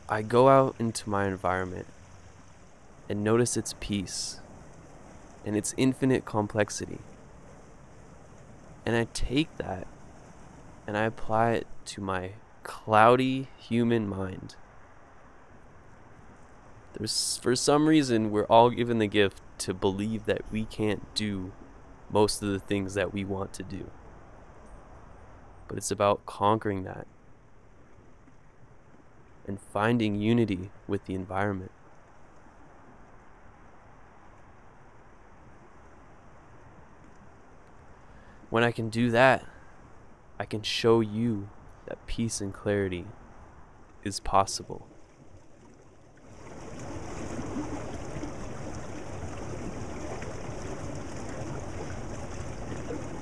I go out into my environment and notice its peace and its infinite complexity. And I take that and I apply it to my cloudy human mind. For some reason, we're all given the gift to believe that we can't do most of the things that we want to do. But it's about conquering that and finding unity with the environment. When I can do that, I can show you that peace and clarity is possible.